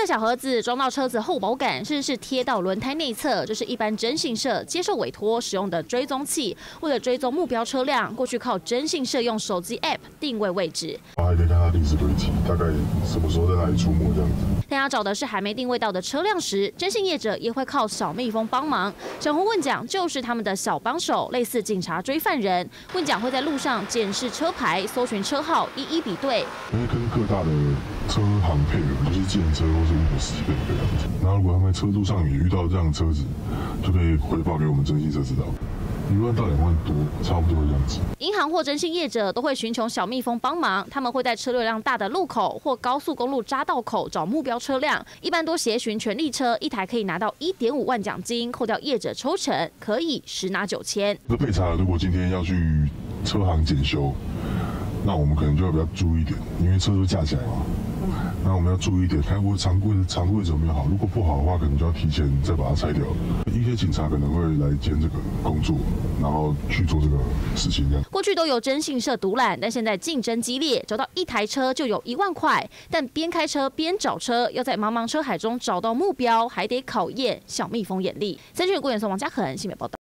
个小盒子装到车子后保杆，甚至是贴到轮胎内侧，这是一般征信社接受委托使用的追踪器。为了追踪目标车辆，过去靠征信社用手机 App 定位位置， 还可以看它历史轨迹，大概什么时候在哪里出没这样子。 但要找的是还没定位到的车辆时，征信业者也会靠小蜜蜂帮忙。小红问奖就是他们的小帮手，类似警察追犯人。问奖会在路上检视车牌、搜寻车号，一一比对。 因为跟各大的车行配合，就是计程车或是Uber司机配合这样子。然后如果他们在车路上也遇到这样的车子，就可以回报给我们征信社知道。1万到2万多，差不多这样子。 银行或征信业者都会寻求小蜜蜂帮忙，他们会在车流量大的路口或高速公路匝道口找目标车辆，一般多协寻权利车，一台可以拿到1.5万奖金，扣掉业者抽成，可以10拿9千。 这配查如果今天要去车行检修，那我们可能就要比较注意一点，因为车都架起来嘛。那我们要注意一点，看我常规有没有好，如果不好的话，可能就要提前再把它拆掉。一些警察可能会来兼这个工作，然后去做这个事情这样。 过去都有征信社独揽，但现在竞争激烈，找到一台车就有1万块，但边开车边找车，要在茫茫车海中找到目标，还得考验小蜜蜂眼力。3立国演送王嘉恒，新北报道。